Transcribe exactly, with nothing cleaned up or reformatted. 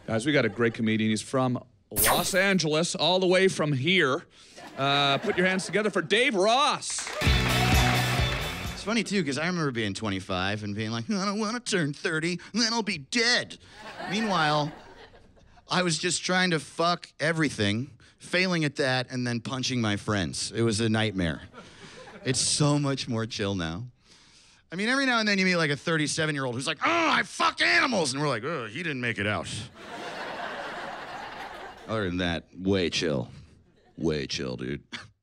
Guys, we got a great comedian. He's from Los Angeles, all the way from here. Uh, put your hands together for Dave Ross. It's funny, too, because I remember being twenty-five and being like, I don't want to turn thirty, then I'll be dead. Meanwhile, I was just trying to fuck everything, failing at that, and then punching my friends. It was a nightmare. It's so much more chill now. I mean, every now and then you meet like a thirty-seven-year-old who's like, oh, I fuck animals. And we're like, oh, he didn't make it out. Other than that, way chill. Way chill, dude.